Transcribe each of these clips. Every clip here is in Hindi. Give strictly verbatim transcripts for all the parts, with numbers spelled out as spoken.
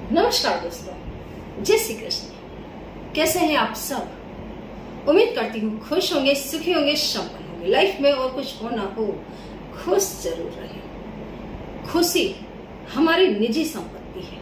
नमस्कार दोस्तों, जय श्री कृष्ण। कैसे हैं आप सब? उम्मीद करती हूँ खुश होंगे, सुखी होंगे, संपन्न होंगे। लाइफ में और कुछ हो ना हो, खुश जरूर रहे। खुशी हमारी निजी संपत्ति है,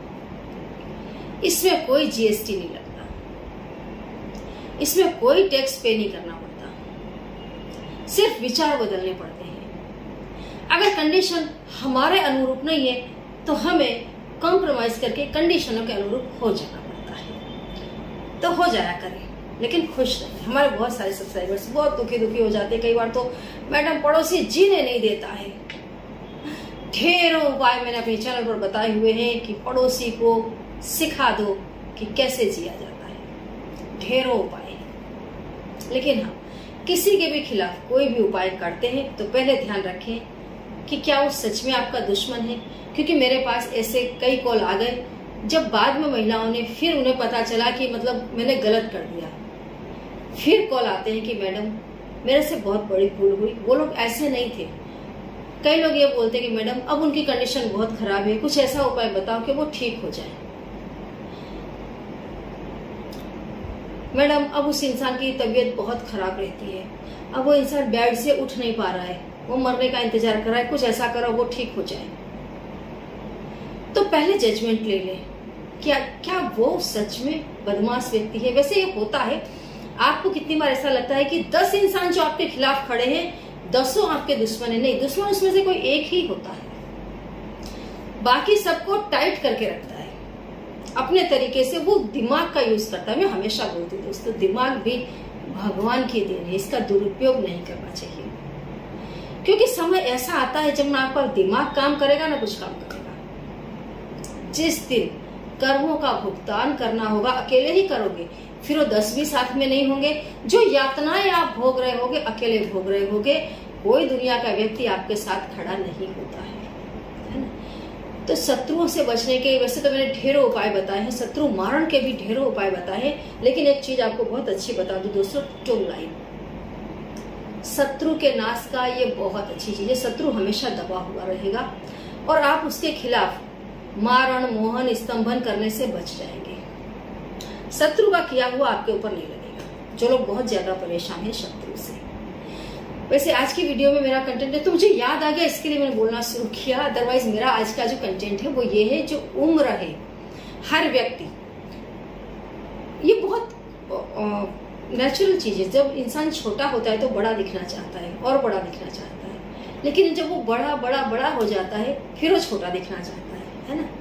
इसमें कोई जीएसटी नहीं लगता, इसमें कोई टैक्स पे नहीं करना पड़ता, सिर्फ विचार बदलने पड़ते हैं। अगर कंडीशन हमारे अनुरूप नहीं है तो हमें कॉम्प्रोमाइज करके कंडीशनों के अनुरूप हो जाना पड़ता है। तो हो जाया करें, लेकिन खुश रहें। हमारे बहुत सारे सब्सक्राइबर्स बहुत दुखी दुखी हो जाते हैं। कई बार तो मैडम पड़ोसी जीने नहीं देता है। ढेरों उपाय मैंने अपने चैनल पर बताए हुए हैं कि पड़ोसी को सिखा दो कि कैसे जिया जाता है। ढेरों उपाय, लेकिन हाँ, किसी के भी खिलाफ कोई भी उपाय करते हैं तो पहले ध्यान रखें कि क्या वो सच में आपका दुश्मन है। क्योंकि मेरे पास ऐसे कई कॉल आ गए जब बाद में महिलाओं ने फिर उन्हें पता चला कि मतलब मैंने गलत कर दिया, फिर कॉल आते हैं कि मैडम मेरे से बहुत बड़ी भूल हुई। वो लोग ऐसे नहीं थे। कई लोग ये बोलते हैं कि मैडम अब उनकी कंडीशन बहुत खराब है, कुछ ऐसा उपाय बताओ कि वो ठीक हो जाए। मैडम अब उस इंसान की तबीयत बहुत खराब रहती है, अब वो इंसान बेड से उठ नहीं पा रहा है, वो मरने का इंतजार कर रहा है, कुछ ऐसा करो वो ठीक हो जाए। तो पहले जजमेंट ले ले, क्या क्या वो सच में बदमाश व्यक्ति है। वैसे ये होता है, आपको कितनी बार ऐसा लगता है कि दस इंसान जो आपके खिलाफ खड़े हैं, दसों आपके दुश्मन है। नहीं, दुश्मन उसमें से कोई एक ही होता है, बाकी सबको टाइट करके रखता है अपने तरीके से। वो दिमाग का यूज करता है। मैं हमेशा बोलती हूँ दोस्तों, दिमाग भी भगवान की देन है, इसका दुरुपयोग नहीं करना चाहिए। क्योंकि समय ऐसा आता है जब ना आपका दिमाग काम करेगा ना कुछ काम करेगा। जिस दिन कर्मों का भुगतान करना होगा अकेले ही करोगे, फिर वो दस भी साथ में नहीं होंगे। जो यातनाएं आप भोग रहे होगे अकेले भोग रहे होगे। कोई दुनिया का व्यक्ति आपके साथ खड़ा नहीं होता है, है ना? तो शत्रुओं से बचने के वैसे तो मैंने ढेरों उपाय बताए हैं, शत्रु मारण के भी ढेरों उपाय बताए हैं, लेकिन एक चीज आपको बहुत अच्छी बता दूं दोस्तों, टोंग लाइन। शत्रु के नाश का ये बहुत अच्छी चीज है। शत्रु हमेशा दबा हुआ रहेगा और आप उसके खिलाफ मारण, मोहन, स्तंभन करने से बच जाएंगे। शत्रु का किया हुआ आपके ऊपर नहीं लगेगा। जो लोग बहुत ज्यादा परेशान हैं शत्रु से। वैसे आज की वीडियो में मेरा कंटेंट है तो मुझे याद आ गया, इसके लिए मैंने बोलना शुरू किया। अदरवाइज मेरा आज का जो कंटेंट है वो ये है, जो उम्र है हर व्यक्ति, ये बहुत नेचुरल चीज है। जब इंसान छोटा होता है तो बड़ा दिखना चाहता है और बड़ा दिखना चाहता है, लेकिन जब वो बड़ा बड़ा बड़ा हो जाता है फिर वो छोटा दिखना चाहता है, है ना?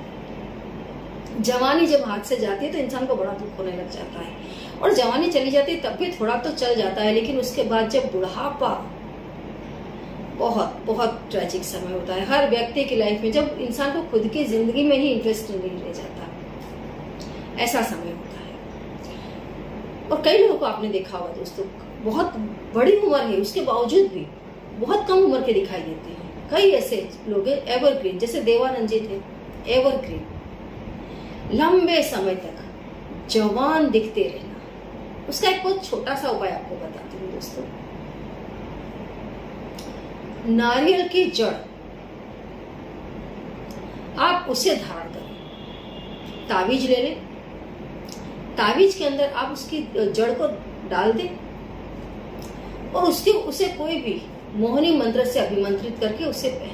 जवानी जब हाथ से जाती है तो इंसान को बड़ा दुख होने लग जाता है, और जवानी चली जाती है तब भी थोड़ा तो चल जाता है, लेकिन उसके बाद जब बुढ़ापा, बहुत बहुत ट्रेजिक समय होता है हर व्यक्ति की लाइफ में, जब इंसान को खुद की जिंदगी में ही इंटरेस्ट नहीं रह जाता, ऐसा समय होता है। और कई लोगों को आपने देखा होगा दोस्तों, बहुत बड़ी उम्र है उसके बावजूद भी बहुत कम उम्र के दिखाई देते हैं। कई ऐसे लोग हैं एवरग्रीन, जैसे देवानंद जी थे, एवरग्रीन, लंबे समय तक जवान दिखते रहना। उसका एक बहुत छोटा सा उपाय आपको बताती हूँ दोस्तों। नारियल की जड़ आप उसे धारण करें, ताबीज ले लें, ताबीज के अंदर आप उसकी जड़ को डाल दें और उसके उसे कोई भी मोहनी मंत्र से अभिमंत्रित करके उसे पहने।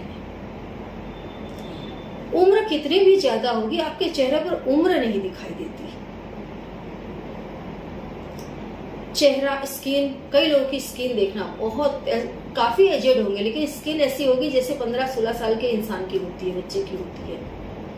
उम्र कितनी भी ज्यादा होगी, आपके चेहरे पर उम्र नहीं दिखाई देती। चेहरा, स्किन, कई लोगों की स्किन देखना, बहुत काफी एजेड होंगे लेकिन स्किन ऐसी होगी जैसे पंद्रह सोलह साल के इंसान की होती है, बच्चे की होती है।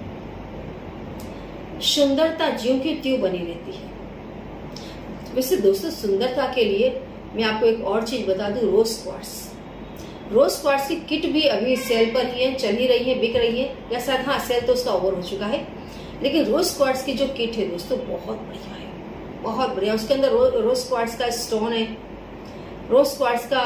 सुंदरता ज्यों की त्यों बनी रहती है। वैसे दोस्तों, सुंदरता के लिए मैं आपको एक और चीज बता दूं, रोज क्वार्ट्स। रोज क्वार्ट्स की किट भी अभी सेल पर ही है, चल ही रही है, बिक रही है, या शायद हाँ सेल तो उसका ओवर हो चुका है, लेकिन रोज क्वार्ट्स की जो किट है दोस्तों बहुत बढ़िया है, बहुत बढ़िया। उसके अंदर रो, रोज क्वार्ट्स का स्टोन है, रोज क्वार्ट्स का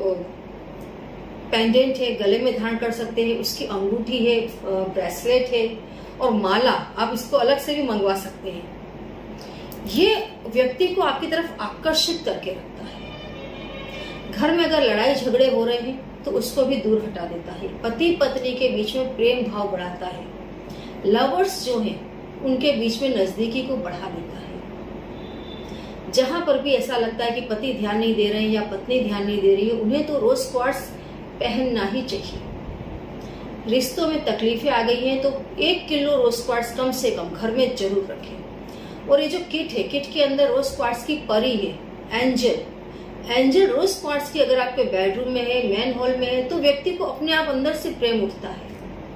पेंडेंट है, गले में धारण कर सकते हैं, उसकी अंगूठी है, ब्रेसलेट है और माला, आप इसको अलग से भी मंगवा सकते हैं। ये व्यक्ति को आपकी तरफ आकर्षित करके रखता है। घर में अगर लड़ाई झगड़े हो रहे हैं तो उसको भी दूर हटा देता है। पति पत्नी के बीच में प्रेम भाव बढ़ाता है। लवर्स जो हैं उनके बीच में नजदीकी को बढ़ा देता है। जहां पर भी ऐसा लगता है कि पति ध्यान नहीं दे रहे हैं या पत्नी ध्यान नहीं दे रही है, उन्हें तो रोज क्वार्ट्स पहनना ही चाहिए। रिश्तों में तकलीफें आ गई हैं तो एक किलो रोज क्वार्ट्स कम से कम घर में जरूर रखें। और ये जो किट है, किट के अंदर रोज क्वार्ट्स की परी है, एंजल एंजल रोज क्वार्ट्स की अगर आपके बेडरूम में है, मेन हॉल में है, तो व्यक्ति को अपने आप अंदर से प्रेम उठता है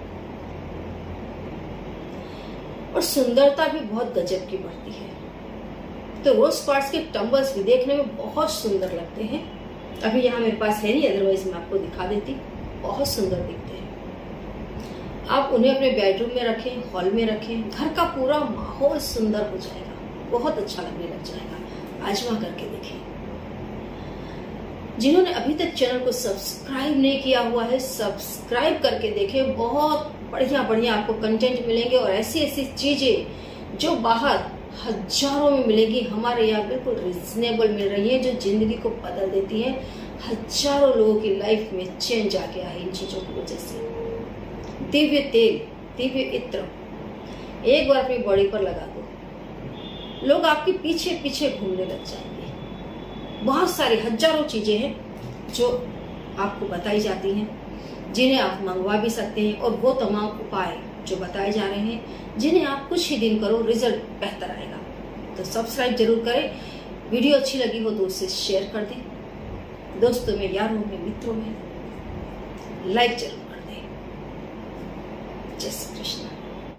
और सुंदरता भी बहुत गजब की बढ़ती है। तो रोज क्वार्ट्स के टंबल्स भी देखने में बहुत सुंदर लगते हैं। अभी यहाँ मेरे पास है नहीं, अदरवाइज मैं आपको दिखा देती। बहुत सुंदर दिखते हैं। आप उन्हें अपने बेडरूम में रखें, हॉल में रखें, घर का पूरा माहौल सुंदर हो जाएगा, बहुत अच्छा लगने लग जाएगा। आजमा करके देखें। जिन्होंने अभी तक चैनल को सब्सक्राइब नहीं किया हुआ है, सब्सक्राइब करके देखें। बहुत बढ़िया बढ़िया आपको कंटेंट मिलेंगे और ऐसी ऐसी चीजें जो बाहर हजारों में मिलेगी, हमारे यहाँ बिल्कुल रिजनेबल मिल रही है, जो जिंदगी को बदल देती है। हजारों लोगों की लाइफ में चेंज आ गया है इन चीजों की वजह से। दिव्य तेल, दिव्य इत्र एक बार अपनी बॉडी पर लगा दो, लोग आपके पीछे पीछे घूमने लग जाएंगे। बहुत सारी हजारों चीजें हैं जो आपको बताई जाती हैं, जिन्हें आप मंगवा भी सकते हैं। और वो तमाम उपाय जो बताए जा रहे हैं, जिन्हें आप कुछ ही दिन करो, रिजल्ट बेहतर आएगा। तो सब्सक्राइब जरूर करें। वीडियो अच्छी लगी हो तो उसे शेयर कर दें, दोस्तों में, यारों में, मित्रों में लाइक जरूर कर दें। जय श्री कृष्ण।